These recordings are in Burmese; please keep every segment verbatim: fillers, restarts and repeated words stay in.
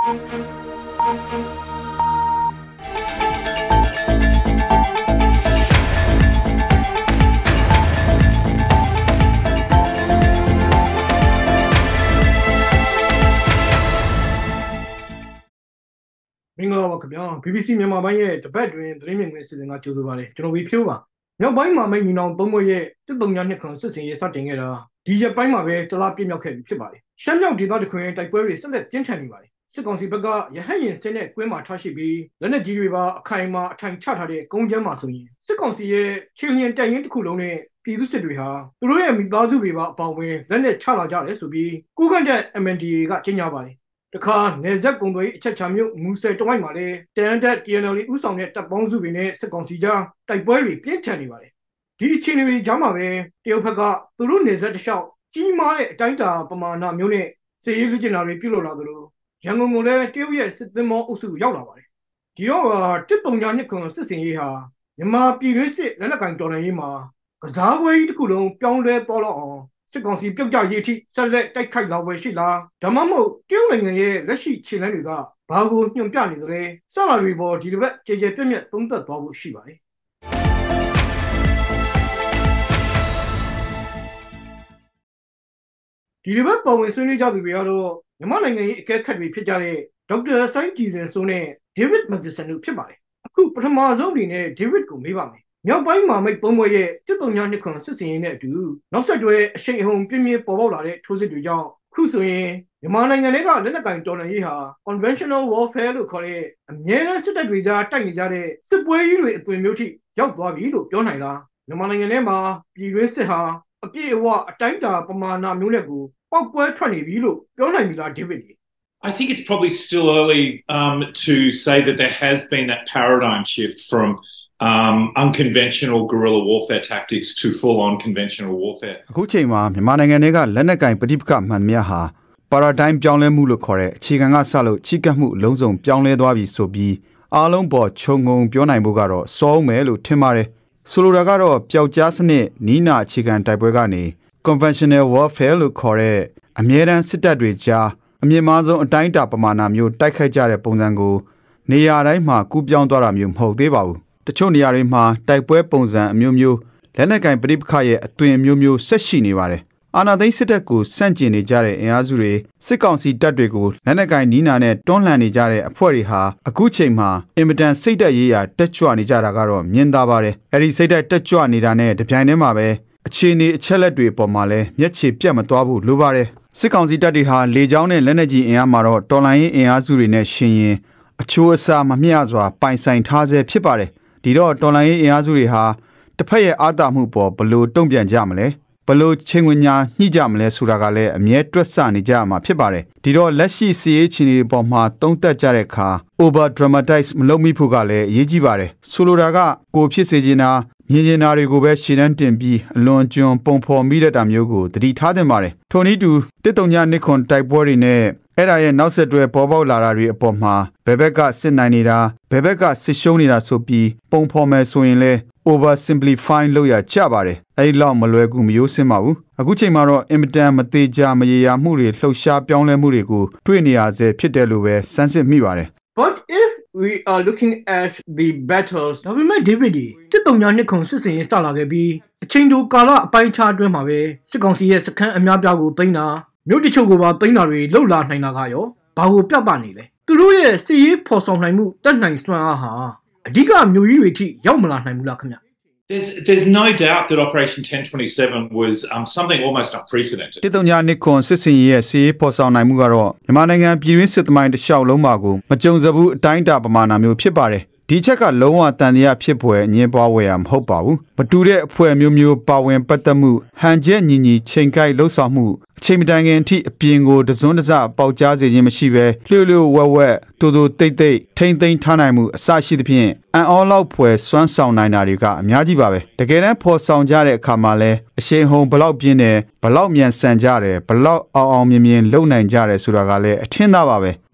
မင်္ဂလာပါခင်ဗျာ B B C မြန်မာပိုင်းရဲ့တပတ်တွင်သတင်းမြင်ကွင်းစီစဉ်ကကြိုဆိုပါတယ်ကျွန်တော်ဝီဖြိုးပါမြောက်ပိုင်းမှာမိတ်ညီနောင်သုံးဘွဲ့ရဲ့တစ်တုံညာနှစ်ခွန်စစ်စင်ရေးစတင်ခဲ့တာဒီရက်ပိုင်းမှာပဲတလားပြည့်မြောက်ခဲ့ပြီဖြစ်ပါတယ်ရှမ်းမြောက်ဒေသတစ်ခွင်တိုက်ပွဲတွေဆက်လက်ပြင်းထန်နေပါတယ်စစ်ကောင်စီဘက်ကရဟတ်ရင်စတဲ့ကွင်းမှာထားရှိပြီးလက်နက်ကြီးတွေပါအခိုင်အမာအထိုင်ချထားတဲ့ကုန်းကျမ်းမှာဆိုရင်စစ်ကောင်စီရဲ့ချင်းရင်တိုင်ရင်တစ်ခုလုံးနဲ့ပြည်သူစစ်တွေဟာသူတို့ရဲ့မိသားစုတွေပါအပေါင်းဝင်လက်နက်ချလာကြတယ်ဆိုပြီးကိုကန့်တဲ့ M N D A ကကြေညာပါတယ်တခါနေဆက်ကုံတွေအချက်ချာမျိုးမူဆယ်တဝိုက်မှာလည်းတန်တက် T N L ဥဆောင်တဲ့တပ်ပေါင်းစုတွေနဲ့စစ်ကောင်စီကြားတိုက်ပွဲတွေပြင်းထန်နေပါတယ်ဒီအခြေအနေတွေကြားမှာပဲတရုတ်ဘက်ကသူတို့နေဆက်တလျှောက်ကြီးမားတဲ့အတိုင်းအတာပမာဏမျိုးနဲ့စစ်ရေးလူကျင်တာတွေပြုလုပ်လာသလိုရန်ကုန်ကလည်းတရုတ်ရဲ့စစ်သင်္ဘောအုပ်စုရောက်လာပါတယ်ဒီတော့တစ်ပုံညာနှစ်ခွန်စစ်စင်ရေးဟာမြန်မာပြည်တွင်းစစ်လက်နက်ကင်တော်လှန်ရေးမှာကစားပွဲကြီးတစ်ခုလုံးပြောင်းလဲသွားတော့အောင်စစ်ကောင်စီပြုတ်ကြရေးအထိဆက်လက်တိုက်ခိုက်လာဝယ်ရှိလားဒါမှမဟုတ်တရုတ်နိုင်ငံရဲ့လက်ရှိခြေလှမ်းတွေကဘာကိုညွှန်ပြနေသလဲစလာတွေပေါ်ဒီတစ်ပတ်ကြေကြေပြက်ပြက်သုံးသပ်သွားဖို့ရှိပါတယ်ဒီတစ်ပတ်ပေါ်ဝင်ဆွေးနွေးကြသူတွေကတော့မြန်မာနိုင်ငံရဲ့အကဲခတ်တွေဖြစ်ကြတဲ့ဒေါက်တာဆိုင်းကြည်စင်စိုးနဲ့ဒေးဗစ်မက်ဒီဆန်တို့ဖြစ်ပါတယ်အခုပထမဆုံးအနေနဲ့ဒေးဗစ်ကိုမေးပါမယ်မြောက်ပိုင်းမှာမိတ်ပုံးပွဲရဲ့တစ်တုံညာနှစ်ခွန်စစ်စင်ရေးနဲ့အတူနောက်ဆက်တွဲအရှိန်အဟုန်ပြင်းပြင်းပေါ်ပေါက်လာတဲ့ထိုးစစ်တွေကြောင့်ခုဆိုရင်မြန်မာနိုင်ငံတွေကလက်နက်ကင်တော်လှန်ရေးဟာ conventional warfare လို့ခေါ်တဲ့အမြဲတမ်းစစ်တပ်တွေကြားတိုက်နေကြတဲ့စစ်ပွဲကြီးတွေအသွင်မျိုးထိရောက်သွားပြီလို့ပြောနိုင်လားမြန်မာနိုင်ငံထဲမှာပြည်တွင်းစစ်ဟာအပြည့်အဝအတိုင်းအတာပမာဏမျိုးနဲ့ကိုပောက်ကွဲထွက်နေပြီလို့ပြောနိုင်ပြီလားဒေးဗစ် I think it's probably still early um, to say that there has been that paradigm shift from um unconventional guerrilla warfare tactics to full on conventional warfare အခုချိန်မှာမြန်မာနိုင်ငံတွေကလက်နက်ကင်ပဋိပက္ခမှန်မြတ်ဟာ paradigm ပြောင်းလဲမှုလို့ခေါ်တဲ့အခြေခံကစလို့ချိကပ်မှုအလုံးစုံပြောင်းလဲသွားပြီဆိုပြီးအားလုံးပေါ်ခြုံငုံပြောနိုင်ဖို့ကတော့စောမယ်လို့ထင်ပါတယ်ဆိုလိုတာကတော့ပျောက်ကြားစနစ်နီးနာအခြေခံတိုက်ပွဲကနေ conventional warfare လို့ခေါ်တဲ့အမြဲတမ်းစစ်တပ်တွေကြားအမြင့်မားဆုံးအတိုင်းအတာပမာဏမျိုးတိုက်ခိုက်ကြတဲ့ပုံစံကိုနေရာတိုင်းမှာကူးပြောင်းသွားတာမျိုးမဟုတ်သေးပါဘူးတချို့နေရာတွေမှာတိုက်ပွဲပုံစံအမျိုးမျိုးလက်နက်ကင်ပဋိပက္ခရဲ့အသွင်မျိုးမျိုးဆက်ရှိနေပါတယ်အာဏာသိမ်းစစ်တပ်ကိုစန့်ကျင်နေကြတဲ့အင်အားစုတွေစစ်ကောင်စီတပ်တွေကိုလက်နက်ကင်နီးနာနဲ့တွန်းလှန်နေကြတဲ့အဖွဲ့တွေဟာအခုချိန်မှာအင်မတန်စိတ်သက်ရေးရာတက်ကြွနေကြတာကတော့မြင်သာပါတယ်အဲ့ဒီစိတ်သက်တက်ကြွနေတာနဲ့တပြိုင်တည်းမှာပဲအခြေအနေအချက်လက်တွေပေါ်မှာလည်းမျက်ခြေပြတ်မသွားဘူးလိုပါတယ်စစ်ကောင်စီတပ်တွေဟာလေကြောင်းနဲ့လက်နက်ကြီးအင်အားမှာတော့တော်လှန်ရေးအင်အားစုတွေနဲ့ရှင်ရင်အချိုးအစားမမျှစွာပိုင်ဆိုင်ထားဆဲဖြစ်ပါတယ်ဒီတော့တော်လှန်ရေးအင်အားစုတွေဟာတစ်ဖက်ရဲ့အာသာမှုပေါ်ဘလို့တုံ့ပြန်ကြမလဲဘလို့ချင်းဝင်ညာညှိကြမလဲဆိုတာကလည်းအမြဲတွက်ဆနေကြမှာဖြစ်ပါတယ်ဒီတော့လက်ရှိစီးရေးချင်းတွေပေါ်မှာတုံးတက်ကြတဲ့အခါ over dramatize မလုပ်မိဖို့ကလည်းအရေးကြီးပါတယ်ဆိုလိုတာကကိုဖြစ်စေချင်တာမြင်ကျင်တာတွေကိုပဲရှင်းတန်းတင်ပြီးအလွန်ကျွံပုံဖော်မိတတ်တာမျိုးကိုသတိထားသင့်ပါတယ်ထို့နည်းတူတစ်တုံညာနှစ်ခွန်တိုက်ပွဲတွေနဲ့အဲ့ဒါရဲ့နောက်ဆက်တွဲပေါ်ပေါက်လာတာတွေအပေါ်မှာဘယ်ဘက်ကစစ်နိုင်နေတာဘယ်ဘက်ကစစ်ရှုံးနေတာဆိုပြီးပုံဖော်မယ်ဆိုရင်လဲ over simplify လုပ်ရကြပါတယ်အဲ့လောက်မလွယ်ကူမရိုးစင်းပါဘူးအခုချိန်မှာတော့အင်မတန်မသေးကြမရေရာမှုတွေလှုပ်ရှားပြောင်းလဲမှုတွေကိုတွေ့နေရဆဲဖြစ်တယ်လို့ပဲစမ်းစစ်မိပါတယ် But if we are looking at the battles ဒါပေမဲ့ David တစ်တုံညာနှစ်ခွန်စစ်စင်ရေးစလာခဲ့ပြီးအချိန်တိုကာလအပိုင်းခြားအတွင်းမှာပဲစစ်ကောင်စီရဲ့စခန်းအများပြားကိုသိမ်းတာမြို့တချို့ကိုပါသိမ်းတာတွေလှုပ်လာနိုင်တာကရောဘာကိုပြပနေလဲသူတို့ရဲ့စစ်ရေးဖော်ဆောင်နိုင်မှုတက်နိုင်စွမ်းအားဟာအဓိကမျိုးကြီးတွေထိရောက်မလာနိုင်ဘူးလားခင်ဗျ There's there's no doubt that Operation ten twenty-seven was um something almost unprecedented တစ်တုံညာနှစ်ခွန်စစ်စင်ရေးရဲ့စစ်ရေးဖော်ဆောင်နိုင်မှုကတော့မြန်မာနိုင်ငံပြည်တွင်းစစ်သမိုင်းတစ်လျှောက်လုံးမှာကိုမကြုံစဘူးအတိုင်းအတာပမာဏမျိုးဖြစ်ပါတယ်ဒီချက်ကလုံးဝတန်တရားဖြစ်ပွဲအငင်းပွားဝယ်ရမဟုတ်ပါဘူးမတူတဲ့အဖွဲ့မျိုးမျိုးပါဝင်ပတ်သက်မှုဟန်ချက်ညီညီချိန်ကိုက်လှုပ်ဆောင်မှုအချိန်မတိုင်ခင်အထိအပြင်ကိုတစွန်းတစပေါက်ကြားစေခြင်းမရှိဘဲလျှို့လျှို့ဝက်ဝက်တူတူတိတ်တိတ်ထိမ့်သိမ်းထားနိုင်မှုအစရှိသဖြင့်အန်အောလောက်ဖွယ်စွမ်းဆောင်နိုင်တာတွေကအများကြီးပါပဲတကယ်တမ်းဖော်ဆောင်ကြတဲ့အခါမှာလဲအရှိန်ဟုန်ဘလောက်ပြင်းတယ်ဘလောက်မြန်ဆန်ကြတယ်ဘလောက်အောင်အောင်မြင်မြင်လုပ်နိုင်ကြတယ်ဆိုတာကလည်းအထင်သာပါပဲ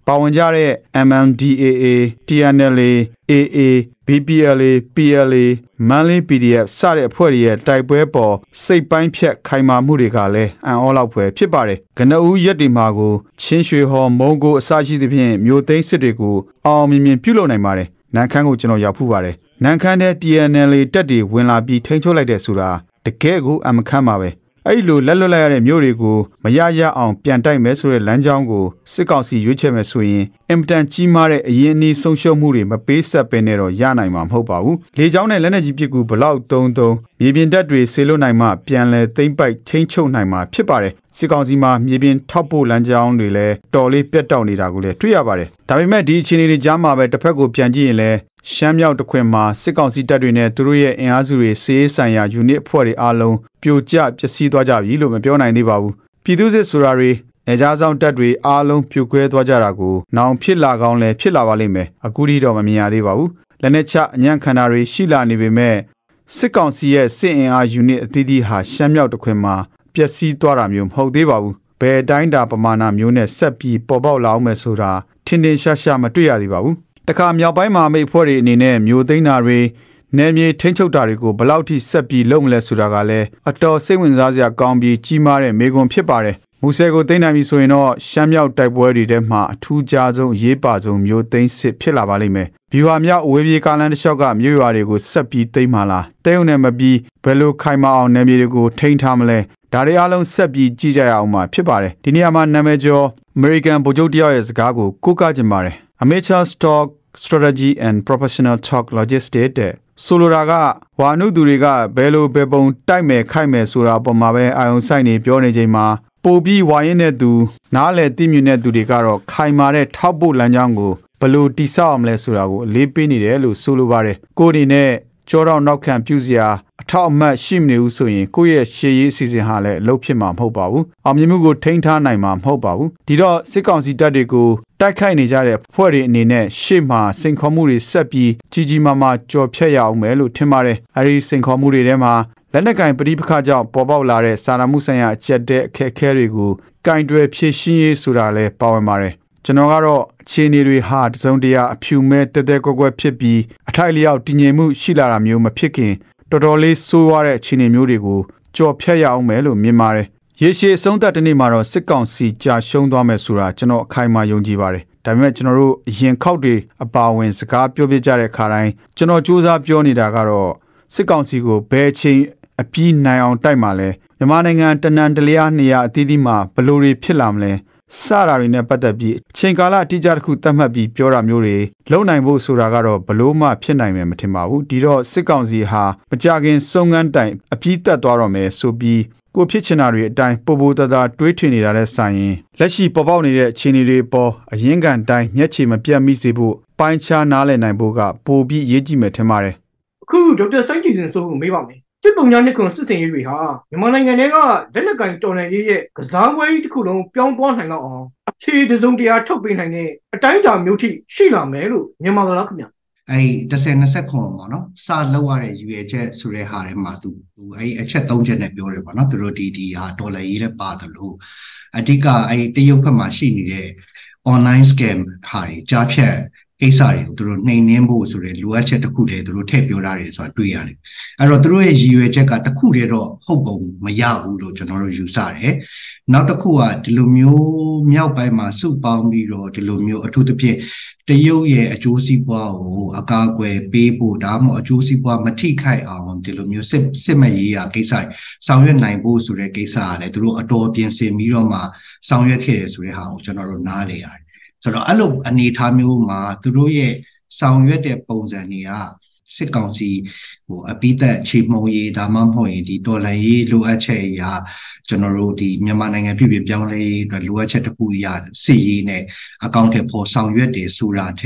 ပါဝင်ကြတဲ့ M M D A A, T N L A, A A, B P L A, P L A, Manly P D F စတဲ့အဖွဲ့တွေရဲ့တိုက်ပွဲပေါ်စိတ်ပိုင်းဖြတ်ခိုင်မာမှုတွေကလည်းအံ့ဩလောက်ဖွယ်ဖြစ်ပါတယ်။ကနဦးရက်ဒီမာကိုချင်းရွှေဟော်မုံကိုအစရှိသဖြင့်မျိုးသိန်းစစ်တွေကိုအောင်မြင်မြင်ပြုလုပ်နိုင်ပါတယ်။နန်ခမ်းကိုကျွန်တော်ရောက်ဖူးပါတယ်။နန်ခမ်းတဲ့ T N L A တက်တွေဝင်လာပြီးထိန်းချုပ်လိုက်တဲ့ဆိုတာတကယ်ကိုအမခမ်းပါပဲ။အဲ့လိုလက်လွတ်လိုက်ရတဲ့မျိုးတွေကိုမရရအောင်ပြန်တိုက်မယ်ဆိုတဲ့လမ်းကြောင်းကိုစစ်ကောင်စီရွေးချယ်မယ်ဆိုရင်အင်မတန်ကြီးမားတဲ့အရင်အနည်းဆုံးရှုံးမှုတွေမပေးဆက်ပင်နဲ့တော့ရနိုင်မှာမဟုတ်ပါဘူး။လေကြောင်းနဲ့လက်နက်ကြီးပစ်ကူဘလောက်တုံးတုံးမြေပြင်တပ်တွေဆေလွတ်နိုင်မှပြန်လဲသိမ့်ပိုက်ချင်းချုပ်နိုင်မှာဖြစ်ပါတယ်။စစ်ကောင်စီမှာမြေပြင်ထောက်ပို့လမ်းကြောင်းတွေလည်းတော်လေးပြတ်တောက်နေတာကိုလည်းတွေ့ရပါတယ်။ဒါပေမဲ့ဒီအခြေအနေတွေကြားမှာပဲတစ်ဖက်ကိုပြန်ကြည့်ရင်လည်းရှမ်းမြောက်တစ်ခွင်မှာစစ်ကောင်စီတပ်တွေနဲ့သူတို့ရဲ့အင်အားစုတွေစေးဆိုင်ရာယူနစ်အဖွဲ့တွေအားလုံးပြိုကျပျက်စီးသွားကြပြီလို့မပြောနိုင်သေးပါဘူး။ပြည်သူစစ်ဆိုတာတွေနေကြားဆောင်တပ်တွေအားလုံးပြိုကွဲသွားကြတာကိုနောင်ဖြစ်လာကောင်းလဲဖြစ်လာပါလိမ့်မယ်။အခုထိတော့မမြင်ရသေးပါဘူး။လက်နက်ချအညံ့ခန္ဓာတွေရှိလာနေပေမဲ့စစ်ကောင်စီရဲ့စစ်အင်အားယူနစ်အသီးသီးဟာရှမ်းမြောက်တစ်ခွင်မှာပျက်စီးသွားတာမျိုးမဟုတ်သေးပါဘူး။ဘယ်တိုင်းတာပမာဏမျိုးနဲ့ဆက်ပြီးပေါ်ပေါက်လာအောင်မယ်ဆိုတာထင်ထင်ရှားရှားမတွေ့ရသေးပါဘူး။တခါမြောက်ပိုင်းမှာမိတ်ဖွဲ့တွေအနေနဲ့မျိုးသိန်းတာတွေနယ်မြေထိန်းချုပ်တာတွေကိုဘယ်လောက်ထိဆက်ပြီးလုပ်မလဲဆိုတာကလည်းအတော်စိတ်ဝင်စားစရာကောင်းပြီးကြီးမားတဲ့မေးခွန်းဖြစ်ပါတယ်။မူဆယ်ကိုသိမ်းနိုင်ပြီဆိုရင်တော့ရှမ်းမြောက်တိုက်ပွဲတွေထဲမှာအထူးခြားဆုံးအရေးပါဆုံးမျိုးသိန်းစစ်ဖြစ်လာပါလိမ့်မယ်။ဗျူဟာမြောက်အဝေးပြေးကားလမ်းတစ်လျှောက်ကမြို့ရွာတွေကိုဆက်ပြီးသိမ်းမှလား။တဲုံနဲ့မပြီးဘယ်လိုခိုင်မာအောင်နယ်မြေတွေကိုထိန်းထားမလဲ။ဒါတွေအားလုံးဆက်ပြီးကြည့်ကြရအောင်မှာဖြစ်ပါတယ်။ဒီနေရာမှာနာမည်ကျော် American ဗိုလ်ချုပ်တယောက်ရဲ့စကားကိုကိုးကားကြင်ပါတယ်။ Amateur Stock Strategy and Professional Talk Logistics တဲ့ဆိုလိုတာကဝါနုသူတွေကဘယ်လိုပဲပုံတိုက်မယ်ခိုက်မယ်ဆိုတာအပေါ်မှာပဲအာယုံဆိုင်နေပြောနေချိန်မှာပိုပြီးဝါရင်တဲ့သူနားလေတိမြင့်တဲ့သူတွေကတော့ခိုင်မာတဲ့ထောက်ပို့လမ်းကြောင်းကိုဘယ်လိုတိဆောက်အောင်လဲဆိုတာကိုအလေးပေးနေတယ်လို့ဆိုလိုပါတယ်ကိုယ်အနေနဲ့ကြောတော့နောက်ခံပြုစရာအထောက်အမှတ်ရှိမနေဘူးဆိုရင်ကိုယ့်ရဲ့ရှေ့ရေးအစီအစဉ်ဟာလည်းအလုပ်ဖြစ်မှာမဟုတ်ပါဘူးအောင်မြင်မှုကိုထိန်းထားနိုင်မှာမဟုတ်ပါဘူးဒီတော့စစ်ကောင်စီတပ်တွေကိုတိုက်ခိုက်နေကြတဲ့ဖွဲ့တွေအနေနဲ့ရှေ့မှာစိန်ခေါ်မှုတွေဆက်ပြီးကြီးကြီးမားမားကြော်ဖြတ်ရအောင်မယ်လို့ထင်ပါတယ်အဲဒီစိန်ခေါ်မှုတွေထဲမှာလက်နက်ကင်ပဋိပက္ခကြောင့်ပေါ်ပေါက်လာတဲ့စာနာမှုဆိုင်ရာအကျက်တဲ့အခက်အခဲတွေကိုကင်တွယ်ဖြေရှင်းရေးဆိုတာလည်းပါဝင်ပါတယ်ကျွန်တော်ကတော့အခြေအနေတွေဟာတစုံတရာအဖြူမဲ့တဲတဲကွက်ကွက်ဖြစ်ပြီးအထိုက်လျောက်တည်ငြိမ်မှုရှိလာတာမျိုးမဖြစ်ခင်တော်တော်လေးဆိုးရွားတဲ့အခြေအနေမျိုးတွေကိုကြော်ဖြတ်ရအောင်မယ်လို့မြင်ပါတယ်ရေရှည်အဆုံးသတ်တဲ့နေ့မှာတော့စစ်ကောင်စီကြာရှုံးသွားမယ်ဆိုတာကျွန်တော်အခိုင်အမာယုံကြည်ပါတယ်ဒါပေမဲ့ကျွန်တော်တို့အရင်ခောက်တွေအပါအဝင်စကားပြောပြကြတဲ့ခါတိုင်းကျွန်တော်စူးစမ်းပြောနေတာကတော့စစ်ကောင်စီကိုဘယ်ချိန်အပြည့်နိုင်အောင်တိုက်မှလဲမြန်မာနိုင်ငံတနန်တလျားနေရာအသီးသီးမှာဘလို့တွေဖြစ်လာမလဲစတာတွေနဲ့ပတ်သက်ပြီးချိန်ကာလအတိအကျတစ်ခုသတ်မှတ်ပြီးပြောတာမျိုးတွေလုံနိုင်ဖို့ဆိုတာကတော့ဘလို့မှဖြစ်နိုင်မယ်မထင်ပါဘူးဒီတော့စစ်ကောင်စီဟာမကြခင်စုံငန်းတိုင်အပြည့်တက်သွားတော့မယ်ဆိုပြီးကိုဖြစ်ချင်တာတွေအတိုင်းပိုပိုတသာတွေးထွင်နေတာနဲ့ဆိုင်ရင်လက်ရှိပေါ်ပေါက်နေတဲ့အခြေအနေတွေပေါ်အရင်ကန်တိုင်းမျက်ခြေမပြတ်မိစေဖို့ပိုင်းခြားနားလည်နိုင်ဖို့ကပိုပြီးရေးကြည့်မယ်ထင်ပါတယ်အခုဒေါက်တာစိုင်းကြည်စင်ဆိုကိုမေးပါမယ်စစ်ပုံများနှစ်ခုစစ်စင်ရေးတွေဟာမြန်မာနိုင်ငံတွေကလက်နက်ကင်တော်လှန်ရေးရဲ့ကစားပွဲကြီးတစ်ခုလုံးပြောင်းသွားနိုင်တော့အောင်အခြေတစုံတရာထုတ်ပေးနိုင်တဲ့အတိုင်းအတာမျိုးထိရှိလာမယ်လို့မြန်မာကလားခင်ဗျအဲ့တစ်ဆယ်နှစ်ဆက်ခွန်ပေါ့နော်စလောက်ရတဲ့ရွေချက်ဆိုတဲ့ဟာထဲမှာသူသူအဲ့အချက်သုံးချက်နဲ့ပြောတယ်ပေါ့နော်သူတို့ဒီဒီဟာဒေါ်လာရေးလည်းပါတယ်လို့အဓိကအဲ့တရုတ်ဘက်မှာရှိနေတဲ့ online scam ဟာတွေကြားဖြတ်ကိစ္စတွေကိုသူတို့နှိမ်နှင်းဖို့ဆိုတဲ့လိုအပ်ချက်တစ်ခုတည်းသူတို့ထည့်ပြောထားတယ်ဆိုတာတွေ့ရတယ်အဲ့တော့သူတို့ရဲ့ရည်ရွယ်ချက်ကတစ်ခုတည်းတော့ဟုတ်ပုံမရဘူးလို့ကျွန်တော်တို့ယူဆတယ်နောက်တစ်ခုကဒီလိုမျိုးမြောက်ပိုင်းမှာစုပေါင်းပြီးတော့ဒီလိုမျိုးအထူးသဖြင့်တရုတ်ရဲ့အကျိုးစီးပွားကိုအကာအကွယ်ပေးဖို့ဒါမှမဟုတ်အကျိုးစီးပွားမထိခိုက်အောင်ဒီလိုမျိုးစစ်စစ်မဲ့ရေးရာကိစ္စဆောင်ရွက်နိုင်ဖို့ဆိုတဲ့ကိစ္စကလည်းသူတို့အတော်ပြင်ဆင်ပြီးတော့မှဆောင်ရွက်ခဲ့တယ်ဆိုတဲ့ဟာကိုကျွန်တော်တို့နားလည်ရတယ်ဆိုတော့အဲ့လိုအနေအထားမျိုးမှာသူတို့ရဲ့ဆောင်ရွက်တဲ့ပုံစံတွေကစစ်ကောင်စီဟိုအပိသက်ချေမှုံရေးဒါမှမဟုတ်ရင်ဒီတော်လှန်ရေးလိုအပ်ချက်အရာကျွန်တော်တို့ဒီမြန်မာနိုင်ငံပြည်ပြည်ပြောင်းလဲရေးအတွက်လိုအပ်ချက်တစ်ခုအရာစစ်ရေးနဲ့အကောင့်ထဲပေါ်ဆောင်ရွက်တယ်ဆိုတာထက်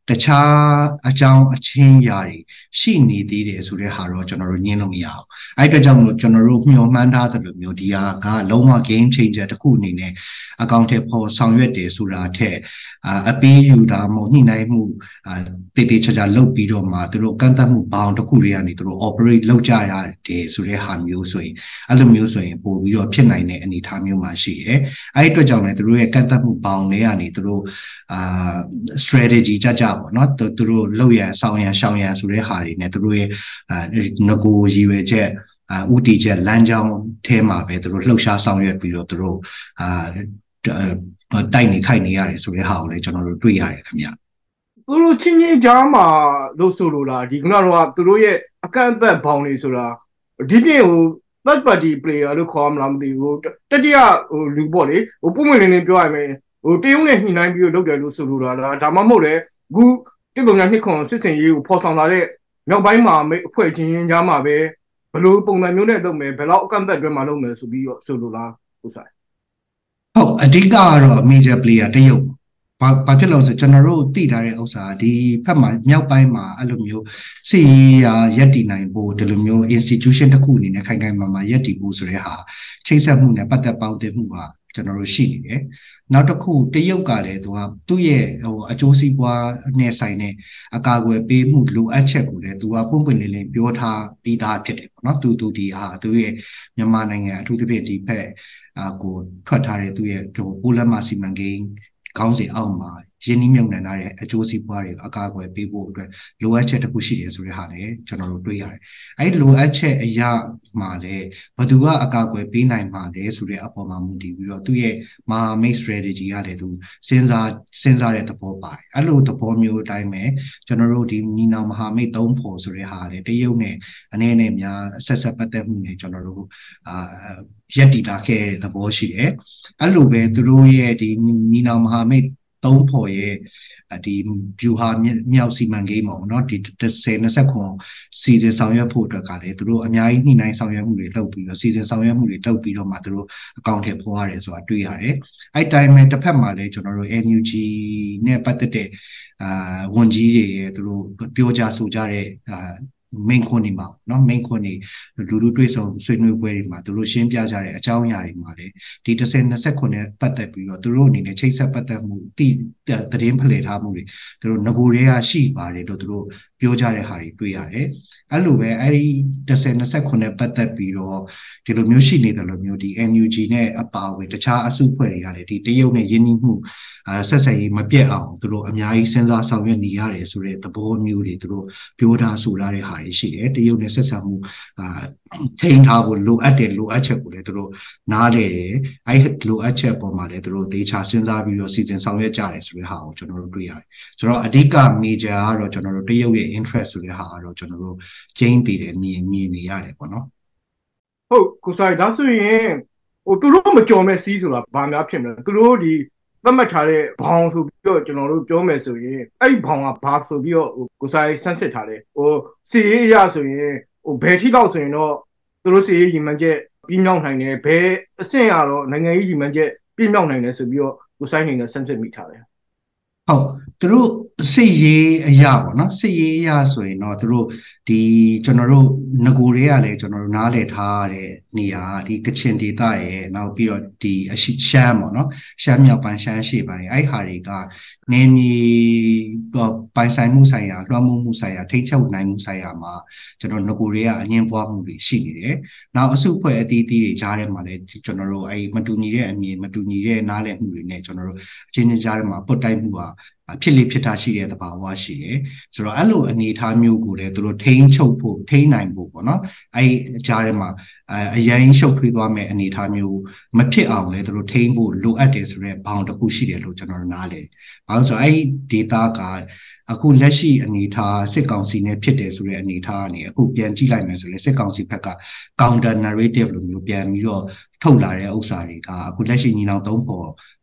တခြားအကြောင်းအချင်းရာတွေရှိနေသေးတယ်ဆိုတဲ့ဟာတော့ကျွန်တော်တို့ညင်းလို့မရအောင်အဲ့အတွက်ကြောင့်မလို့ကျွန်တော်တို့မျှော်မှန်းထားတဲ့လိုမျိုးဒီဟာကလုံးဝ game changer တစ်ခုအနေနဲ့အကောင့်ထဲပေါ်ဆောင်ရွက်တယ်ဆိုတာထက်အပေးယူတာမဟုတ်ညှိနှိုင်းမှုတည်တည်ချာချာလုပ်ပြီးတော့မှသူတို့ကန့်သတ်မှုဘောင်တစ်ခုတွေကနေသူတို့ operate လုပ်ကြရတယ်ဆိုတဲ့ဟာမျိုးဆိုရင်အဲ့လိုမျိုးဆိုရင်ပို့ပြီးတော့ဖြစ်နိုင်တဲ့အနေအထားမျိုးမှာရှိတယ်အဲ့အတွက်ကြောင့်လည်းသူတို့ရဲ့ကန့်သတ်မှုဘောင်တွေကနေသူတို့အာ strategy ကြကြပေါ့နော်သူတို့လောက်ရန်ဆောင်ရန်ရှောင်ရန်ဆိုတဲ့ဟာတွေနဲ့သူတို့ရဲ့ငကိုရည်ရွယ်ချက်ဥတီချက်လမ်းကြောင်းထဲမှာပဲသူတို့လှုပ်ရှားဆောင်ရွက်ပြီးတော့သူတို့အာတိုက်နေခိုက်နေရတယ်ဆိုတဲ့ဟာကိုလည်းကျွန်တော်တို့တွေ့ရတယ်ခင်ဗျသူတို့ချင်းချင်းကြားမှာလို့ဆိုလို့လားဒီခုနကတော့သူတို့ရဲ့အကန့်အသတ်ဘောင်တွေဆိုတာဒီပြင်ဟို third party player လို့ခေါ်မလားမသိဘူးတတိယဟိုလူပေါ့လေဟိုပုံမှန်လေးလေးပြောရမယ်ဟိုတရုတ်နဲ့ညှိနှိုင်းပြီးတော့လုပ်တယ်လို့ဆိုလို့လားဒါမှမဟုတ်လေအခုတစ်ပုံညာနှစ်ခွန်စစ်စင်ရေးကိုဖော်ဆောင်လာတဲ့မြောက်ပိုင်းမှာအဖွဲ့ချင်းကြားမှာပဲဘယ်လိုပုံစံမျိုးနဲ့လုပ်မယ်ဘယ်လောက်အကန့်အသတ်တွေမှာလုပ်မယ်ဆိုပြီးတော့ဆိုလို့လားဥစားဟုတ်အဓိကကတော့ major player တရုတ်ဘာဘာဖြစ်လို့ဆိုကျွန်တော်တို့သိထားတဲ့ဥစ္စာဒီဖက်မှာမြောက်ပိုင်းမှာအဲ့လိုမျိုးစီရာရက်တည်နိုင်ဖို့ဒီလိုမျိုး institution တစ်ခုအနေနဲ့ခိုင်ခိုင်မာမာရက်တည်ဖို့ဆိုတဲ့ဟာချိတ်ဆက်မှုနဲ့ပတ်သက်ပေါင်းတင်မှုပါကျွန်တော်တို့ရှိနေတယ်နောက်တစ်ခုတရုတ်ကလည်းသူကသူ့ရဲ့ဟိုအကျိုးစီးပွားနဲ့ဆိုင်တဲ့အကာအကွယ်ပေးမှုလိုအပ်ချက်ကိုလည်းသူကပုံပွင့်လင်းလင်းပြောထားပြီးသားဖြစ်တယ်ပေါ့နော်သူသူဒီဟာသူရဲ့မြန်မာနိုင်ငံအထူးသဖြင့်ဒီဖက်အာကိုထွက်ထားတဲ့သူရဲ့ဟိုပိုးလက်မစီမံကိန်းကောင်းစီအောင်မှာရင်းနှီးမြှုပ်နှံထားတဲ့အကျိုးစီးပွားတွေအကာအကွယ်ပေးဖို့အတွက်လိုအပ်ချက်တစ်ခုရှိတယ်ဆိုတဲ့ဟာလည်းကျွန်တော်တို့တွေ့ရတယ်။အဲဒီလိုအပ်ချက်အရာမှာလည်းဘယ်သူကအကာအကွယ်ပေးနိုင်မှာလဲဆိုတဲ့အပေါ်မှာမူတည်ပြီးတော့သူ့ရဲ့မဟာမိတ် strategy ကလည်းသူစဉ်းစားစဉ်းစားတဲ့သဘောပါတယ်။အဲ့လိုသဘောမျိုးအတိုင်းပဲကျွန်တော်တို့ဒီညီနောင်မဟာမိတ်သုံးဖို့ဆိုတဲ့ဟာလည်းတရုတ်နဲ့အနေနဲ့များဆက်ဆက်ပတ်သက်မှုနဲ့ကျွန်တော်တို့အာရက်တီလာခဲ့တဲ့သဘောရှိတယ်။အဲ့လိုပဲသူတို့ရဲ့ဒီညီနောင်မဟာမိတ်သုံးဖို့ရဲ့ဒီဗျူဟာမြောက်စီမံကိန်းပေါ့နော်ဒီဆယ် နှစ်ခွန်စီစဉ်ဆောင်ရွက်ဖို့အတွက်ကလည်းသူတို့အများကြီးညှိနှိုင်းဆောင်ရွက်မှုတွေလုပ်ပြီးတော့စီစဉ်ဆောင်ရွက်မှုတွေလုပ်ပြီးတော့မှသူတို့အကောင့်ထဲပေါ်ရတယ်ဆိုတာတွေ့ရတယ်။အဲ့တိုင်းပဲတစ်ဖက်မှာလည်းကျွန်တော်တို့ N U G နဲ့ပတ်သက်တဲ့အာဝန်ကြီးတွေရဲ့သူတို့ပြောကြဆိုကြတဲ့အာမိန်ခွန်းနေမှာเนาะမိန်ခွန်းနေလူလူတွေ့ဆုံဆွေးနွေးပွဲတွေမှာသူတို့ရှင်းပြကြတဲ့အကြောင်းအရာတွေမှာလည်းဒီတစ်ဆယ် နှစ်ခွနဲ့ပတ်သက်ပြီးတော့သူတို့အနေနဲ့ချိတ်ဆက်ပတ်သက်မှုတိသတင်းဖလှယ်ထားမှုတွေသူတို့ငကိုတွေကရှိပါတယ်လို့သူတို့ပြောကြတဲ့ဟာတွေတွေ့ရတယ်အဲ့လိုပဲအဲ့ဒီတစ်ဆယ် နှစ်ခွနဲ့ပတ်သက်ပြီးတော့ဒီလိုမျိုးရှိနေတယ်လို့မျိုးဒီ N U G နဲ့အပါအဝင်တခြားအစုအဖွဲ့တွေကလည်းဒီတရုတ်နဲ့ယင်းနှီးမှုအာဆက်ဆက်ရေးမပြတ်အောင်သူတို့အများကြီးစဉ်းစားဆောင်ရွက်နေရတယ်ဆိုတဲ့သဘောမျိုးတွေသူတို့ပြောထားဆိုထားတဲ့ဟာတွေရှိတယ်တရုတ်နဲ့ဆက်ဆံမှုအာထိန်းထားဖို့လိုအပ်တဲ့လိုအပ်ချက်ကိုလည်းသူတို့နားလေတယ်အဲ့လိုအပ်ချက်ပေါ်မှာလည်းသူတို့ဒေချာစဉ်းစားပြီးတော့စီစဉ်ဆောင်ရွက်ကြတယ်ဆိုတဲ့ဟာကိုကျွန်တော်တို့တွေ့ရတယ်ဆိုတော့အဓိက major ကတော့ကျွန်တော်တို့တရုတ်ရဲ့ interest ဆိုတဲ့ဟာကတော့ကျွန်တော်တို့ကျင်းတည်တယ်မြင်မြင်နေရတယ်ပေါ့နော်ဟုတ်ကိုဆိုင်ဒါဆိုရင်ဟိုသူတို့မကြော်မဲ့စီးဆိုတာဘာများဖြစ်မလဲသူတို့ဒီသတ်မှတ်ထားတဲ့ဘောင်ဆိုပြီးတော့ကျွန်တော်တို့ပြောမယ်ဆိုရင်အဲ့ဒီဘောင်ကဘာဆိုပြီးတော့ကိုဆိုင်ဆန်းစစ်ထားတယ်ဟိုစီရေးရဆိုရင်ဟိုဘယ်ထိတော့ဆိုရင်တော့သူတို့စီရေးရီမှန်ချက်ပြင်းမြောက်နိုင်တယ်ဘယ်အဆင့်ရတော့နိုင်ငံရေးရီမှန်ချက်ပြင်းမြောက်နိုင်တယ်ဆိုပြီးတော့ကိုဆိုင်နေနဲ့ဆန်းစစ်မိထားတယ်ဟုတ်သူတို့စစ်ရေးအရာပေါ့နော်စစ်ရေးအရာဆိုရင်တော့သူတို့ဒီကျွန်တော်တို့ငကိုတွေကလည်းကျွန်တော်တို့နားလည်ထားတဲ့နေရာဒီကချင်ဒေသရဲ့နောက်ပြီးတော့ဒီအရှိရှမ်းပေါ့နော်ရှမ်းမြောက်ပိုင်းရှမ်းရှေ့ပိုင်းအဲ့ဟာတွေကနေမြေပိုင်ဆိုင်မှုဆိုင်ရာလွှမ်းမိုးမှုဆိုင်ရာထိတ်ချုပ်နိုင်မှုဆိုင်ရာမှာကျွန်တော်ငကိုတွေကအငင်းပွားမှုတွေရှိနေတယ်နောက်အစုအဖွဲ့အသီးသီးတွေကြားထဲမှာလည်းကျွန်တော်တို့အဲ့မတူညီတဲ့အမြင်မတူညီတဲ့နားလည်မှုတွေနဲ့ကျွန်တော်တို့အချင်းချင်းကြားထဲမှာပုတ်တိုက်မှုဟာဖြစ်လေဖြစ်တာရှိတဲ့သဘာဝရှိတယ်ဆိုတော့အဲ့လိုအနေအထားမျိုးကိုလည်းသူတို့ထိန်းချုပ်ဖို့ထိန်းနိုင်ဖို့ပေါ့နော်အဲ့ကြားထဲမှာအရင်ရှုပ်ထွေးသွားမဲ့အနေအထားမျိုးမဖြစ်အောင်လည်းသူတို့ထိန်းဖို့လိုအပ်တယ်ဆိုတော့ဘောင်တစ်ခုရှိတယ်လို့ကျွန်တော်နားလည်ဘာလို့ဆိုအဲ့ data ကအခုလက်ရှိအနေအထားစစ်ကောင်စီနဲ့ဖြစ်တယ်ဆိုတဲ့အနေအထားကနေအခုပြန်ကြည့်လိုက်မယ်ဆိုရင်စစ်ကောင်စီဘက်က counter narrative လိုမျိုးပြန်ပြီးတော့ထုတ်လာတဲ့ဥစ္စာတွေကအခုလက်ရှိညီနောင်သုံးဖို့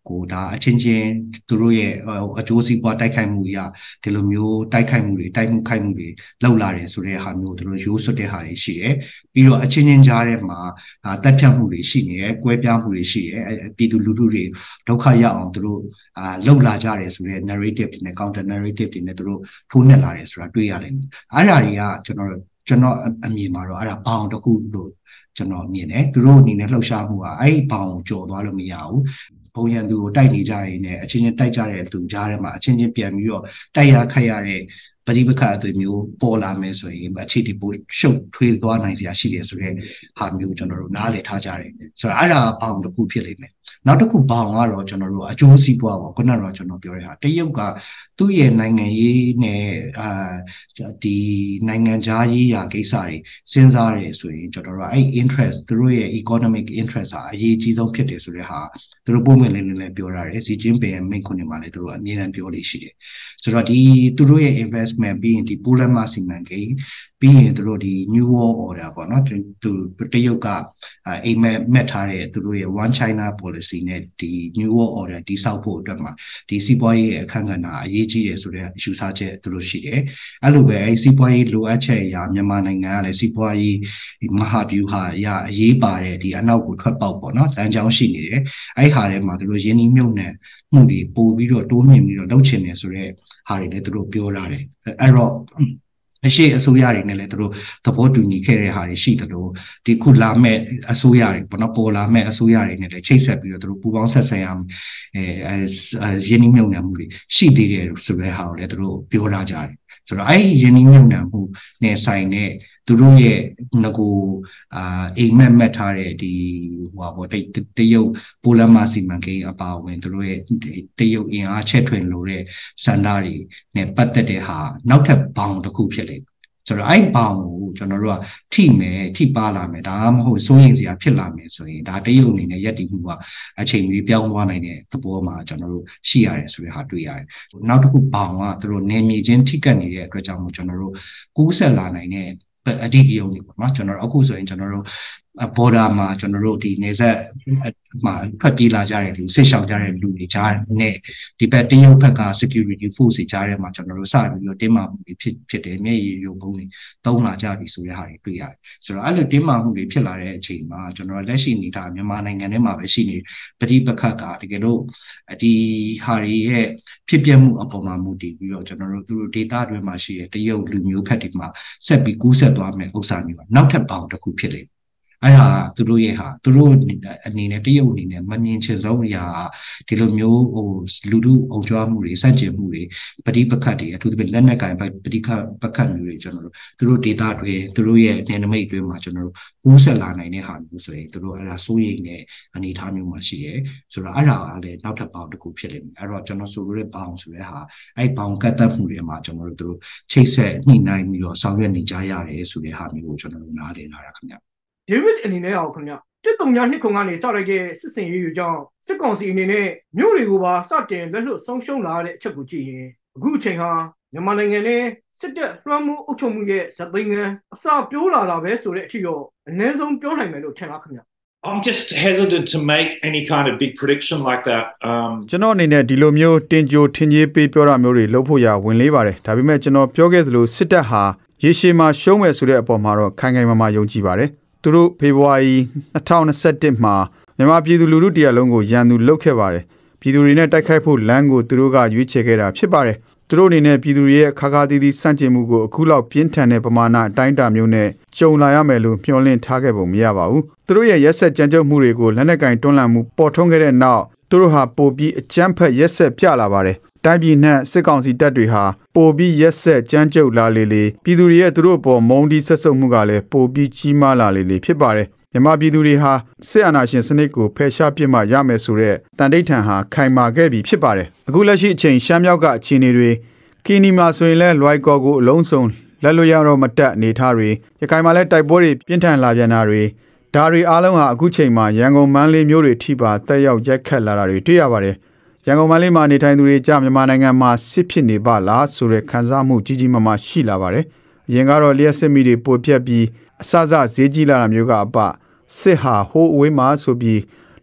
ကိုဒါအချင်းချင်းသူတို့ရဲ့အကျိုးစီးပွားတိုက်ခိုက်မှုအရာဒီလိုမျိုးတိုက်ခိုက်မှုတွေတိုက်မှုခိုက်မှုတွေလောက်လာတယ်ဆိုတဲ့ဟာမျိုးသူတို့ရိုးစွတ်တဲ့ဟာတွေရှိတယ်ပြီးတော့အချင်းချင်းကြားထဲမှာတက်ဖြတ်မှုတွေရှိနေတယ်ကွဲပြားမှုတွေရှိတယ်ပြည်သူလူထုတွေဒုက္ခရောက်အောင်သူတို့အာလောက်လာကြတယ်ဆိုတဲ့ narrative တွေနဲ့ counter narrative တွေနဲ့သူတို့ထိုးနှက်လာတယ်ဆိုတာတွေ့ရတယ်အဲ့ဒါတွေကကျွန်တော်ကျွန်တော်အမြင်မှာတော့အဲ့ဒါဘောင်တစ်ခုလို့ကျွန်တော်မြင်တယ်သူတို့အနေနဲ့လှုပ်ရှားမှုကအဲ့ဒီဘောင်ကိုကျော်သွားလို့မရဘူးဘုံရန်သူကိုတိုက်နေကြရင်လည်းအချင်းချင်းတိုက်ကြတဲ့သူကြားထဲမှာအချင်းချင်းပြန်ပြီးတော့တိုက်ရခတ်ရတဲ့ပဋိပက္ခအသွင်မျိုးပေါ်လာမယ်ဆိုရင်အခြေဒီပိုရှုပ်ထွေးသွားနိုင်စရာရှိတယ်ဆိုတဲ့ဟာမျိုးကျွန်တော်တို့နားလည်ထားကြတယ်ဆိုတော့အဲ့ဒါဘောင်တစ်ခုဖြစ်လိမ့်မယ်နောက်တစ်ခုဘောင်ကတော့ကျွန်တော်တို့အကျိုးစီးပွားပေါ့ခုနကတော့ကျွန်တော်ပြောတဲ့ဟာတရုတ်ကသူ့ရဲ့နိုင်ငံရေးနဲ့အာဒီနိုင်ငံခြားရေးရာကိစ္စတွေစဉ်းစားတယ်ဆိုရင်ကျွန်တော်တို့အဲ့ interest သူတို့ရဲ့ economic interest ဟာအရေးကြီးဆုံးဖြစ်တယ်ဆိုတဲ့ဟာသူတို့ပုံမှန်လေးလေးပြောရတယ်စီကျင်းပင်မိန့်ခွန်းတွေမှာလည်းသူတို့အမြဲတမ်းပြောလို့ရှိတယ်ဆိုတော့ဒီသူတို့ရဲ့ investment ပြီးရင်ဒီပိုလန်မာစီမံကိန်းပြီးရင်သူတို့ဒီ new world order ပေါ့နော်သူတရုတ်ကအိမ်မက်မက်ထားတဲ့သူတို့ရဲ့ one China policy နဲ့ဒီ new world order တိစောက်ဖို့အတွက်မှာဒီစီးပွားရေးအခန့်ကဏ္ဍအရေးကြီးတယ်ဆိုတဲ့ယူဆချက်သူတို့ရှိတယ်အဲ့လိုပဲအဲ့စီးပွားရေးလိုအပ်ချက်အရာမြန်မာနိုင်ငံကလည်းစီးပွားရေးမဟာဗျူဟာအရာအရေးပါတဲ့ဒီအနောက်ကိုထွက်ပေါက်ပေါ့နော်လမ်းကြောင်းရှိနေတယ်အဲ့ဟာထဲမှာသူတို့ရင်းနှီးမြှုပ်နှံမှုတွေပို့ပြီးတော့တိုးမြင့်ပြီးတော့လုပ်ချင်တယ်ဆိုတဲ့ဟာတွေလည်းသူတို့ပြောထားတယ်အဲ့တော့အရှိအစိုးရတွေနဲ့လည်းသူတို့သဘောတူညီခဲ့တဲ့ဟာတွေရှိတယ်လို့ဒီခုလာမဲ့အစိုးရတွေပေါ့နော်ပေါ်လာမဲ့အစိုးရတွေနဲ့လည်းချိတ်ဆက်ပြီးတော့သူတို့ပူးပေါင်းဆက်ဆံရအောင်အဲရင်းနှီးမြှုပ်နှံမှုတွေရှိသေးတယ်ဆိုတဲ့ဟာကိုလည်းသူတို့ပြောထားကြတယ်ဆိုတော့အဲ့ဒီရင်းနှီးမြှုပ်နှံမှုနဲ့ဆိုင်တဲ့သူတို့ရဲ့ငကိုအာအိမ်မက်မက်ထားတဲ့ဒီဟိုပါတရုတ်ပိုလန်မာစီမံကိန်းအပါအဝင်သူတို့ရဲ့တရုတ်အင်အားချက်ထွင်လို့တဲ့စန္ဒာတွေနဲ့ပတ်သက်တဲ့ဟာနောက်ထပ်ဘောင်တစ်ခုဖြစ်လိမ့်မယ်ဆိုတော့အဲ့ဘောင်ကိုကျွန်တော်တို့ကထိမယ်ထိပါလာမယ်ဒါမှမဟုတ်စိုးရိမ်စရာဖြစ်လာမယ်ဆိုရင်ဒါတရုတ်အနေနဲ့ယက်တည်မှုကအချိန်ကြီးပြောင်းသွားနိုင်တဲ့သဘောမှာကျွန်တော်တို့ရှိရတယ်ဆိုတဲ့ဟာတွေ့ရတယ်နောက်တစ်ခုဘောင်ကသူတို့နေမြေချင်းထိကပ်နေတဲ့အတွက်ကြောင့်မို့ကျွန်တော်တို့ကူးဆက်လာနိုင်တဲ့အဓိကရုဏ်းတွေပေါ့နော်ကျွန်တော်တို့အခုဆိုရင်ကျွန်တော်တို့ border မှာကျွန်တော်တို့ဒီနေဆက်မှာဖတ်ပြေးလာကြတဲ့လူစစ်ရှောင်ကြတဲ့လူတွေကြားနဲ့ဒီဘက်တရုတ်ဘက်က security force တွေကြားထဲမှာကျွန်တော်တို့စပြီးတော့တင်းမာမှုတွေဖြစ်ဖြစ်တယ်မျက်ရည်ရုံပုံတွေတုံးလာကြပြီဆိုတဲ့ဟာတွေတွေ့ရတယ်ဆိုတော့အဲ့လိုတင်းမာမှုတွေဖြစ်လာတဲ့အချိန်မှာကျွန်တော်လက်ရှိနေတာမြန်မာနိုင်ငံထဲမှာပဲရှိနေပဋိပက္ခကတကယ်လို့ဒီဟာတွေရဲ့ဖြစ်ပျက်မှုအပေါ်မှာမူတည်ပြီးတော့ကျွန်တော်တို့သူတို့ data တွေမှာရှိတဲ့တရုတ်လူမျိုးဖက်တွေမှာဆက်ပြီးကူးဆက်သွားမယ်ဥစ္စာမျိုးပါနောက်ထပ်ပေါင်းတစ်ခုဖြစ်လိမ့်အဲ့ဟာသူတို့ရဲ့ဟာသူတို့အနေနဲ့တရုတ်အနေနဲ့မမြင်ချင်ဆုံးအရာဒီလိုမျိုးဟိုလူထုအုံကြွားမှုတွေစန့်ကျင်မှုတွေပဋိပက္ခတွေအထူးသဖြင့်လက်နက်ကင်ပဋိပက္ခမျိုးတွေကျွန်တော်တို့သူတို့ data တွေသူတို့ရဲ့နယ်နိမိတ်တွေမှာကျွန်တော်တို့ကူးဆက်လာနိုင်တဲ့ဟာမျိုးဆိုရင်သူတို့အဲ့ဒါစိုးရိမ်တဲ့အနေအထားမျိုးမှာရှိရဲဆိုတော့အဲ့ဒါကလည်းနောက်ထပ်ပေါင်းတစ်ခုဖြစ်လိမ့်မယ်အဲ့တော့ကျွန်တော်ဆိုလိုတဲ့ပေါင်းဆိုတဲ့ဟာအဲ့ပေါင်းကတ်သက်မှုတွေမှာကျွန်တော်တို့သူတို့ချိတ်ဆက်ညှိနှိုင်းပြီးတော့ဆောင်ရွက်နေကြရတယ်ဆိုတဲ့ဟာမျိုးကိုကျွန်တော်တို့နားလည်လာတာခင်ဗျဒေးဗစ်အနေနဲ့အောင်ခင်ဗျတစ်တုံညာနှစ်ခုကနေစလိုက်တဲ့စစ်စင်ရေးတွေကြောင့်စစ်ကောင်စီအနေနဲ့မြို့တွေကိုပါစတင်လက်လွတ်ဆုံးရှုံးလာတဲ့အချက်ကိုကြည့်ရင်အခုအချိန်ဟာမြန်မာနိုင်ငံနဲ့စစ်တပ်လွှမ်းမိုးအုပ်ချုပ်မှုရဲ့ဇပိန်ငံအစပြိုးလာတာပဲဆိုတဲ့အထိတော့အနည်းဆုံးပြောနိုင်မယ်လို့ထင်လားခင်ဗျ I'm just hesitant to make any kind of big prediction like that. Um ကျွန်တော်အနေနဲ့ဒီလိုမျိုးတင်ကြိုထင်ကြီးပေးပြောတာမျိုးတွေလုပ်ဖို့ရဝင်လေးပါတယ်ဒါပေမဲ့ကျွန်တော်ပြောခဲ့သလိုစစ်တပ်ဟာရေရှည်မှာရှုံးမယ်ဆိုတဲ့အပေါ်မှာတော့ခိုင်ခိုင်မာမာယုံကြည်ပါတယ်သူတို့ဖေဖော်ဝါရီနှစ်ထောင်နှစ်ဆယ့်တစ်မှာမြန်မာပြည်သူလူထုတရားလုံးကိုရန်သူလုတ်ခဲ့ပါတယ်ပြည်သူတွေနဲ့တိုက်ခိုက်ဖို့လမ်းကိုသူတို့ကရွေးချယ်ခဲ့တာဖြစ်ပါတယ်သူတို့အနေနဲ့ပြည်သူတွေရဲ့ခါခါသီးသီးစန့်ကျင်မှုကိုအခုလောက်ပြင်းထန်တဲ့ပမာဏအတိုင်းအတာမျိုးနဲ့ကြုံလာရမယ်လို့မျှော်လင့်ထားခဲ့ပုံမရပါဘူးသူတို့ရဲ့ရက်ဆက်ကြမ်းကြုတ်မှုတွေကိုလက်နက်ကင်တွန်းလှန်မှုပေါ်ထွန်းခဲ့တဲ့နောက်သူတို့ဟာပိုပြီးအကြမ်းဖက်ရက်ဆက်ပြလာပါတယ်တိုင်းပြည်နှံ့စစ်ကောင်စီတပ်တွေဟာပိုပြီးရက်ဆက်ကြမ်းကြုတ်လာလေလေပြည်သူတွေရဲ့သူတို့အပေါ်မုန်းတီးဆက်ဆုပ်မှုကလည်းပိုပြီးကြီးမားလာလေလေဖြစ်ပါတယ်မြန်မာပြည်သူတွေဟာစစ်အာဏာရှင်စနစ်ကိုဖယ်ရှားပစ်မှရမယ်ဆိုတဲ့တန်တိတ်ထန်ဟာခိုင်မာခဲ့ပြီဖြစ်ပါတယ်အခုလက်ရှိအချိန်ရှမ်းမြောက်ကအခြေအနေတွေကီနီမှာဆိုရင်လည်းလွိုက်ကော်ကိုအလုံးစုံလက်လွတ်ရတော့မတက်အနေထားတွေရခိုင်မှာလည်းတိုက်ပွဲတွေပြင်းထန်လာပြန်တာတွေဒါတွေအားလုံးဟာအခုချိန်မှာရန်ကုန်မန်းလေးမျိုးတွေထိပါတက်ရောက်ရက်ခတ်လာတာတွေတွေ့ရပါတယ်ရန်ကုန်မန္တလေးမှာနေထိုင်သူတွေကြမြန်မာနိုင်ငံမှာစစ်ဖြစ်နေပါလားဆိုတဲ့ခံစားမှုကြီးကြီးမားမားရှိလာပါတယ်။အရင်ကတော့လျှက်စစ်မိတွေပိုပြက်ပြီးအစစဈေးကြီးလာတာမျိုးကအပစစ်ဟာဟိုးအဝေးမှာဆိုပြီး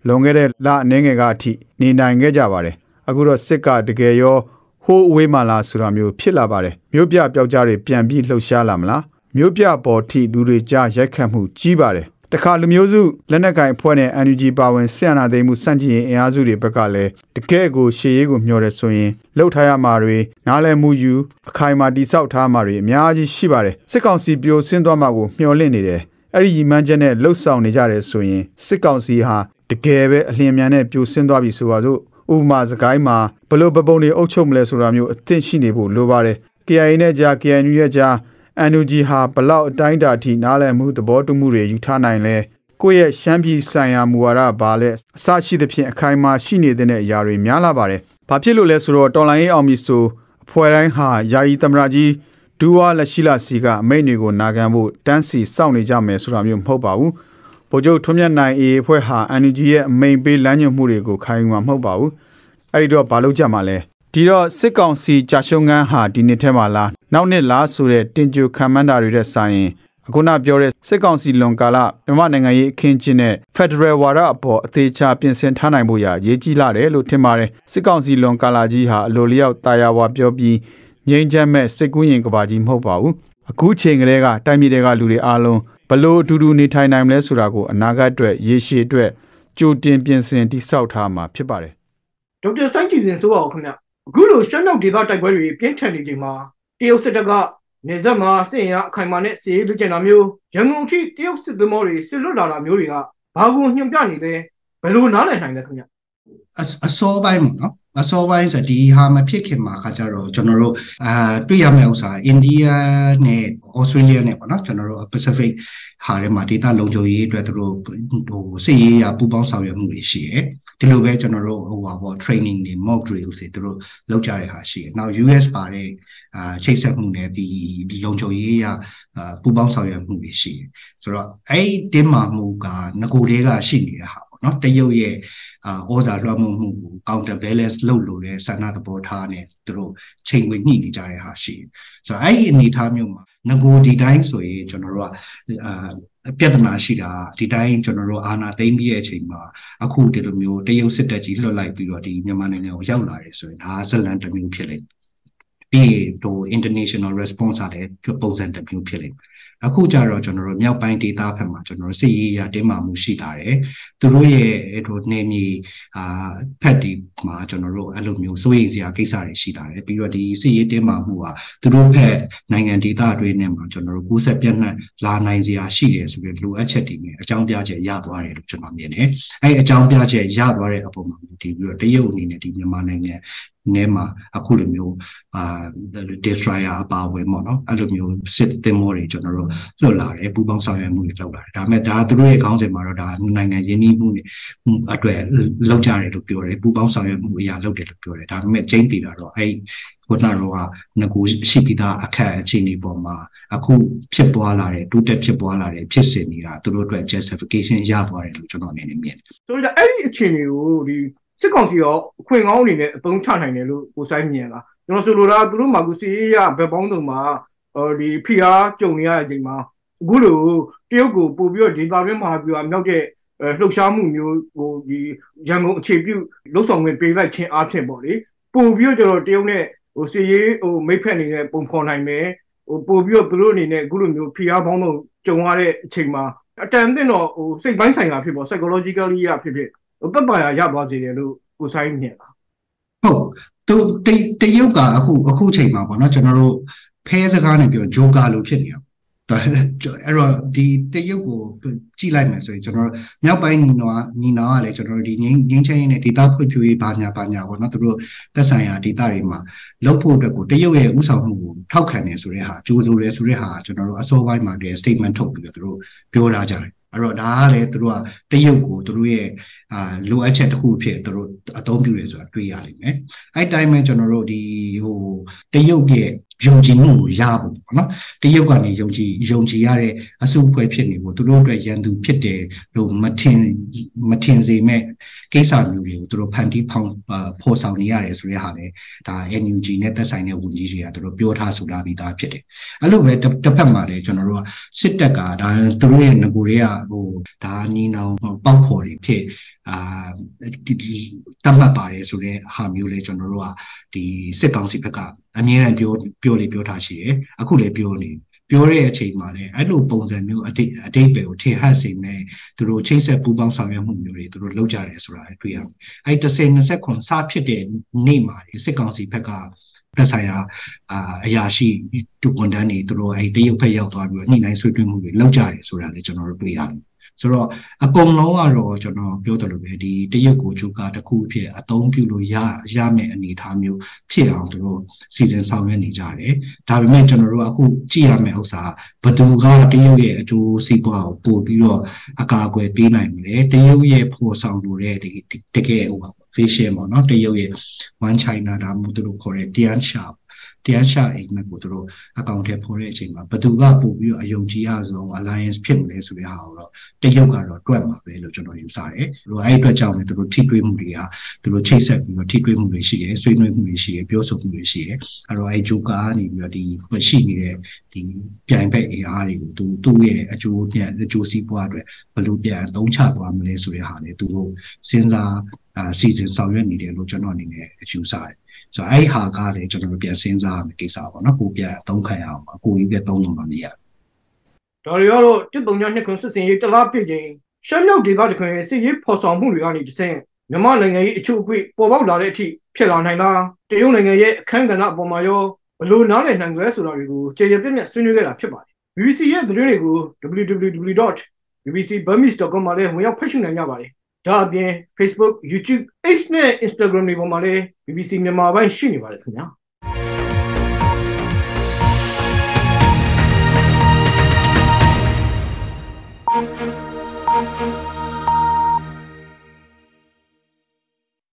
လွန်ခဲ့တဲ့လအနေငယ်ကအထိနေနိုင်ခဲ့ကြပါတယ်အခုတော့စစ်ကတကယ်ရောဟိုးအဝေးမှလာဆိုတာမျိုးဖြစ်လာပါတယ်မြို့ပြပျောက်ကြားတွေပြန်ပြီးလှုပ်ရှားလာမလားမြို့ပြပေါ်ထိလူတွေကြားရိုက်ခတ်မှုကြီးပါတယ်တခါလူမျိုးစုလက်နက်ကင်အဖွဲ့နဲ့ N U G ပါဝင်ဆင်နာသိမ်းမှုစန့်ကျင်ရေးအင်အားစုတွေဘက်ကလည်းတကယ့်ကိုရှေ့ရေးကိုမျှော်တယ်ဆိုရင်လှုပ်ထားရမှာတွေနားလည်မှုယူအခိုင်အမာတိဆောက်ထားမှာတွေအများကြီးရှိပါတယ်စစ်ကောင်စီပြိုဆင်းသွားမှာကိုမျှော်လင့်နေတယ်အဲ့ဒီရည်မှန်းချက်နဲ့လှုပ်ဆောင်နေကြတယ်ဆိုရင်စစ်ကောင်စီဟာတကယ်ပဲအလျင်မြန်နဲ့ပြိုဆင်းသွားပြီဆိုပါစို့ဥပမာစကိုင်းမှာဘလို့ပပုံတွေအုပ်ချုပ်မလဲဆိုတာမျိုးအသင့်ရှိနေဖို့လိုပါတယ် K I A နဲ့ကြား K N U ရဲ့ကြား N U G ဟာဘလောက်အတိုင်းအတာထိနားလည်မှုသဘောတူမှုတွေယူထားနိုင်လဲကိုယ့်ရဲ့ရှမ်းပြည်ဆိုင်ရာမူဝါဒဘာလဲအစရှိသဖြင့်အခိုင်အမာရှိနေတဲ့အရာတွေများလာပါတယ်။ဘာဖြစ်လို့လဲဆိုတော့တော်လိုင်းရေးအောင်ပြီဆိုအဖွဲ့တိုင်းဟာယာယီသမ္မတကြီးဒူဝါလက်ရှိလာစီကအမိန့်တွေကိုနာခံဖို့တန်းစီစောင့်နေကြမယ်ဆိုတာမျိုးမဟုတ်ပါဘူး။ဗိုလ်ချုပ်ထွန်းမြတ်နိုင်အေအဖွဲ့ဟာ N U G ရဲ့အမိန့်ပေးလမ်းညွှန်မှုတွေကိုခိုင်မာမဟုတ်ပါဘူး။အဲ့ဒီတော့ဘာလို့ကြမှာလဲ။ဒီတော့စစ်ကောင်စီကြာရှုံးငန်းဟာဒီနှစ်ထဲမှာလားနောက်နှစ်လားဆိုတဲ့တင်ကြိုခံမှန်းတာတွေတဲ့ဆိုင်ရင်အခုနပြောတဲ့စစ်ကောင်စီလွန်ကာလမြန်မာနိုင်ငံရေးအခင်းကျင်းတဲ့ Federal ဝါဒအပေါ်အသေးချာပြင်ဆင်ထားနိုင်ဖို့ရရေးကြီးလာတယ်လို့ထင်ပါတယ်စစ်ကောင်စီလွန်ကာလကြီးဟာအလိုလျောက်တာယာဝါပြောပြီးငြိမ်းချမ်းမဲ့စစ်ကူးရင်ကဘာကြီးမဟုတ်ပါဘူးအခုချိန်ကလေးကတိုင်းပြည်တွေကလူတွေအားလုံးဘလို့အတူတူနေထိုင်နိုင်မလဲဆိုတာကိုအနာဂတ်အတွက်ရေရှည်အတွက်ကြိုတင်ပြင်ဆင်တိစောက်ထားမှာဖြစ်ပါတယ်ဒေါက်တာစိုင်းကြည်စင်ဆိုပါဦးခင်ဗျအခုလိုရှမ်းမြောက်ဒေသတိုက်ပွဲတွေပြင်းထန်နေချိန်မှာတရုတ်စစ်တပ်ကနေဆက်မှာစစ်ရင်အခိုင်အမာနဲ့စစ်ရေးလုပ်ကြတာမျိုးရန်ကုန်ထိတရုတ်စစ်သမောတွေစစ်လွတ်လာတာမျိုးတွေကဘာကိုညွှန်ပြနေလဲဘယ်လိုနားလည်နိုင်လဲခင်ဗျအစောပိုင်းပေါ့နော်အစောပိုင်းဆိုဒီဟာမဖြစ်ခင်မှာခါကြတော့ကျွန်တော်တို့အာတွေ့ရမယ့်ဥစ္စာအိန္ဒိယနဲ့ဩစတြေးလျနဲ့ပေါ့နော်ကျွန်တော်တို့ Pacific ဟာထဲမှာဒေသလုံခြုံရေးအတွက်သူတို့ဟိုစစ်ရေးရာပူးပေါင်းဆောင်ရွက်မှုတွေရှိတယ်ဒီလိုပဲကျွန်တော်တို့ဟိုပါပေါ့ training တွေ mock drills တွေသူတို့လုပ်ကြတဲ့ဟာရှိတယ်နောက် U S ပါတဲ့အာချိတ်ဆက်မှုနဲ့ဒီလုံခြုံရေးရာပူးပေါင်းဆောင်ရွက်မှုတွေရှိတယ်ဆိုတော့အဲ့ဒီတင်းမာမှုကငကိုတွေကရှိနေတဲ့ဟာပေါ့နော်တရုတ်ရဲ့အာဩဇာလွှမ်းမိုးမှုကို counter balance လုပ်လို့တဲ့ဆန္ဒသဘောထားနဲ့သူတို့ချိန်ခွင်ညှိနေကြတဲ့ဟာရှိတယ်ဆိုတော့အဲ့ဒီအနေအထားမျိုးမှာငကိုဒီတိုင်းဆိုရင်ကျွန်တော်တို့ကအာပြဿနာရှိတာဒီတိုင်းကျွန်တော်တို့အာဏာသိမ်းပြီးတဲ့အချိန်မှာအခုဒီလိုမျိုးတရုတ်စစ်တပ်ကြီးလွှတ်လိုက်ပြီးတော့ဒီမြန်မာနိုင်ငံကိုရောက်လာတယ်ဆိုရင်ဒါဇလန်တစ်မျိုးဖြစ်လိမ့်ပြီးတော့ international response အားလည်းပုံစံတစ်မျိုးဖြစ်လိမ့်အခုကြတော့ကျွန်တော်တို့မြောက်ပိုင်းဒေသဘက်မှာကျွန်တော်တို့စစ်ရေးရတင်းမာမှုရှိလာတယ်သူတို့ရဲ့ဟိုနေမြေအာဖက်ဒီမှာကျွန်တော်တို့အဲ့လိုမျိုးစိုးရိမ်စရာကိစ္စတွေရှိလာတယ်ပြီးတော့ဒီစစ်ရေးတင်းမာမှုကသူတို့ဘက်နိုင်ငံဒေသတွေနဲ့မှာကျွန်တော်တို့ကိုယ်ဆက်ပြတ်နှံ့လာနိုင်စရာရှိတယ်ဆိုပြီးလိုအပ်ချက်တွေနဲ့အကြောင်းပြချက်ရသွားတယ်လို့ကျွန်တော်မြင်တယ်အဲ့အကြောင်းပြချက်ရသွားတဲ့အပေါ်မှာဒီပြီးတော့တရုတ်အနေနဲ့ဒီမြန်မာနိုင်ငံနဲမှာအခုလိုမျိုးအာ destroyer အပါဝင်ပေါ့နော်အဲ့လိုမျိုးစစ်သင်္ဘောတွေကျွန်တော်တို့လွတ်လာတယ်ပူပေါင်းဆောင်ရွက်မှုတွေလုပ်လာတယ်ဒါပေမဲ့ဒါသူတို့ရဲ့ခေါင်းစဉ်မှာတော့ဒါနိုင်ငံရင်းနှီးမှုတွေအတွက်လုပ်ကြတယ်လို့ပြောတယ်ပူပေါင်းဆောင်ရွက်မှုအရာလုပ်တယ်လို့ပြောတယ်ဒါပေမဲ့ကျင်းတည်တာတော့အဲ့ခုနကတော့ငကိုရှိပြီးသားအခက်အခြေအနေပေါ်မှာအခုဖြစ်ပွားလာတဲ့တိုးတက်ဖြစ်ပွားလာတဲ့ဖြစ်စဉ်တွေကသူတို့အတွက် justification ရသွားတယ်လို့ကျွန်တော်အနေနဲ့မြင်တယ်ဆိုတော့အဲ့ဒီအခြေအနေကိုဒီစစ်ကောင်စီရောအခွင့်ကောင်းအနေနဲ့အသုံးချနိုင်တယ်လို့ကိုဆိုင်မြင်လားကျွန်တော်ဆိုလိုတာသူတို့မှာကိုစီရေးရဘက်ပေါင်းစုံမှာဒီဖီအားကြုံနေရတဲ့အချိန်မှာအခုလိုတရုတ်ကိုပို့ပြီးတော့ဒေတာရင်းမှာပြီးတော့မြောက်တဲ့လှုပ်ရှားမှုမျိုးဟိုဒီရန်ကုန်အခြေပြုလှုပ်ဆောင်ခွင့်ပေးလိုက်ခြင်းအဖြစ်ပေါ့လေပို့ပြီးတော့ကျွန်တော်တရုတ်နဲ့ဟိုစီရေးဟိုမိတ်ဖက်အနေနဲ့ပုံဖော်နိုင်မယ်ဟိုပို့ပြီးတော့သူတို့အနေနဲ့အခုလိုမျိုးဖီအားပေါင်းစုံကြုံရတဲ့အချိန်မှာအတန်အသင့်တော့ဟိုစိတ်ပိုင်းဆိုင်ရာဖြစ်ပေါ့ psychologically ရဖြစ်ဖြစ်ပတ်ပါရရသွားစေတယ်လို့ကိုဆိုင်မြင်လားဟုတ်သူတရုတ်ကအခုအခုချိန်မှာပေါ့နော်ကျွန်တော်တို့ဖဲစကားနဲ့ပြောဂျိုကာလို့ဖြစ်နေအောင်အဲ့တော့ဒီတရုတ်ကိုကြည့်လိုက်မယ်ဆိုရင်ကျွန်တော်မြောက်ပိုင်းညီနောညီနောကလည်းကျွန်တော်တို့ဒီငင်းငင်းချင်းနဲ့ဒေတာဖွံ့ဖြိုးရေးဘာညာဘာညာပေါ့နော်သူတို့သက်ဆိုင်ရာဒေတာတွေမှာလုပ်ဖို့အတွက်ကိုတရုတ်ရဲ့ဥဆောင်မှုကိုထောက်ခံနေဆိုတဲ့ဟာကြိုးဆိုရဲဆိုတဲ့ဟာကျွန်တော်တို့အစောပိုင်းမှာတည်း statement ထုတ်ပြီးတော့သူတို့ပြောထားကြတယ်အဲ့တော့ဒါကလည်းသူတို့ကတရုတ်ကိုသူတို့ရဲ့အာလိုအပ်ချက်တစ်ခုဖြစ်သူတို့အသုံးပြုတယ်ဆိုတာတွေ့ရလိမ့်မယ်အဲ့တိုင်းပဲကျွန်တော်တို့ဒီဟိုတရုတ်ရဲ့ယုံကြည်မှုကိုရဖို့ပေါ့နော်တရုတ်ကနေယုံကြည်ယုံကြည်ရတဲ့အစုအဖွဲ့ဖြစ်နေဖို့သူတို့အတွက်ရန်သူဖြစ်တယ်လို့မထင်မထင်စေမဲ့ကိစ္စမျိုးတွေကိုသူတို့ဖန်တီးဖော်ဖော်ဆောင်နေရတယ်ဆိုတဲ့ဟာလေဒါ N U G နဲ့သက်ဆိုင်တဲ့ဝန်ကြီးတွေကသူတို့ပြောထားဆိုလာပြီးသားဖြစ်တယ်အဲ့လိုပဲတစ်ဖက်မှာလည်းကျွန်တော်တို့ကစစ်တပ်ကဒါသူတို့ရဲ့ငကိုတွေကဟိုဒါညီနောင်ပေါက်ဖော်တွေဖြစ်အာဒီတတ်မှတ်ပါတယ်ဆိုတဲ့ဟာမျိုးလေကျွန်တော်တို့ကဒီစစ်ကောင်စီဘက်ကအမြဲတမ်းပြောပြောလေပြောထားရှိတယ်အခုလည်းပြောနေပြောတဲ့အချိန်မှာလည်းအဲ့လိုပုံစံမျိုးအတိအတိတ်ပဲကိုထင်ဟပ်စေမဲ့သူတို့ချိတ်ဆက်ပူးပေါင်းဆောင်ရွက်မှုမျိုးတွေသူတို့လုပ်ကြတယ်ဆိုတာတွေ့ရမယ်အဲ့တစ်ဆယ်နှစ်ခုစဖြစ်တဲ့နေ့မှာစစ်ကောင်စီဘက်ကသက်ဆိုင်ရာအာအရာရှိတူဝန်တန်းတွေသူတို့အဲ့တရုတ်ဘက်ရောက်သွားပြီးတော့ညှိနှိုင်းဆွေးနွေးမှုတွေလုပ်ကြတယ်ဆိုတာလည်းကျွန်တော်တို့တွေ့ရတယ်ဆိုတော့အကုန်လုံးကတော့ကျွန်တော်ပြောတယ်လို့ပဲဒီတရုတ်ကိုချုပ်ကတစ်ခုဖြစ်အသုံးပြုလို့ရရမယ့်အနေအထားမျိုးဖြစ်အောင်သူတို့စီစဉ်ဆောင်ရွက်နေကြတယ်ဒါပေမဲ့ကျွန်တော်တို့အခုကြည့်ရမယ့်ဥစ္စာဘယ်သူကတရုတ်ရဲ့အကျိုးစီးပွားကိုပို့ပြီးတော့အကာအကွယ်ပေးနိုင်မလဲတရုတ်ရဲ့ဖော်ဆောင်လို့တဲ့ဒီတကယ်ဟိုပါ vision ပေါ့နော်တရုတ်ရဲ့ one China ဒါမှမဟုတ်သူတို့ခေါ်တဲ့ Tianxiaတရားချအိမ်မက်ကိုတို့အကောင့်ထဲပေါ်တဲ့အချိန်မှာဘယ်သူကပို့ပြီးတော့အယုံကြည်ရဆုံး alliance ဖြစ်မလဲဆိုတဲ့ဟာကိုတော့တရုတ်ကတော့တွက်မှာပဲလို့ကျွန်တော်ယူဆတယ်။တို့အဲ့အတွက်ကြောင့်လည်းတို့ထိတွေ့မှုတွေကတို့ချိတ်ဆက်ပြီးတော့ထိတွေ့မှုတွေရှိတယ်ဆွေးနွေးမှုတွေရှိတယ်ပြောဆိုမှုတွေရှိတယ်။အဲ့တော့အဲ့ဂျိုကာကနေပြီးတော့ဒီရှိနေတဲ့ဒီပြိုင်ဘက် A R တွေကိုသူသူ့ရဲ့အကျိုးနဲ့အကျိုးစီးပွားအတွက်ဘယ်လိုပြန်သုံးချသွားမလဲဆိုတဲ့ဟာလေသူတို့စဉ်းစားအာစီစဉ်ဆောင်ရွက်နေတယ်လို့ကျွန်တော်အနေနဲ့ယူဆတယ်။ဆိုတော့အဲ့ဟာကလည်းကျွန်တော်ပြန်စဉ်းစားရမယ့်ကိစ္စပေါ့နော်ကိုပြန်အသုံးခံရအောင်ကိုကြီးပြသုံးလို့မရဘူးဒါတွေကတော့တစ်ပုံညာနှစ်ခုစစ်စင်ရေးတလားပြည့်ချိန်ရှမ်းမြောက်ဒေသတခွင်စစ်ရေးဖော်ဆောင်မှုတွေကနေတဆင့်မြန်မာနိုင်ငံရေးအချို့အကွေ့ပေါ်ပေါက်လာတဲ့အထိဖြစ်လာနိုင်လားတရုတ်နိုင်ငံရဲ့အခမ်းကဏ္ဍအပေါ်မှာရောဘလို့နားလည်နိုင်ကြလဲဆိုတာတွေကိုကြေရပြည့်ပြည့်ဆွေးနွေးခဲ့တာဖြစ်ပါတယ် B B C ရဲ့သတင်းတွေကို w w w dot b b c burmese dot com မှာလည်းဝင်ရောက်ဖတ်ရှုနိုင်ကြပါတယ်ဒါအပြင် Facebook YouTube X နဲ့ Instagram တွေပေါ်မှာလည်း B B C မြန်မာပိုင်းရှိနေပါတယ်ခင်ဗျာThank you.